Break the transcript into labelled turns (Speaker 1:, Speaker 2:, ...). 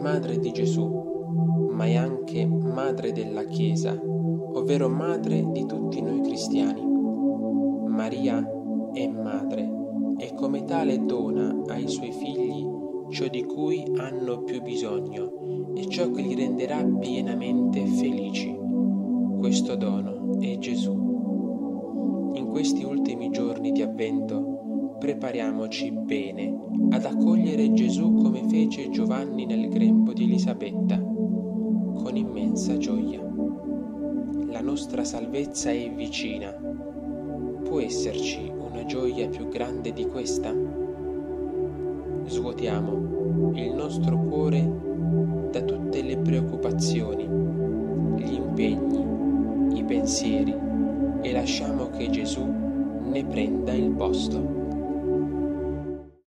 Speaker 1: madre di Gesù, ma è anche madre della Chiesa, ovvero madre di tutti noi cristiani. Maria è madre e come tale dona ai suoi figli ciò di cui hanno più bisogno e ciò che li renderà pienamente felici. Questo dono è Gesù. In questi ultimi giorni di Avvento prepariamoci bene ad accogliere Gesù come fece Giovanni nel grembo di Elisabetta, con immensa gioia. La nostra salvezza è vicina. Può esserci una gioia più grande di questa? Svuotiamo il nostro cuore da tutte le preoccupazioni, gli impegni, i pensieri e lasciamo che Gesù ne prenda il posto.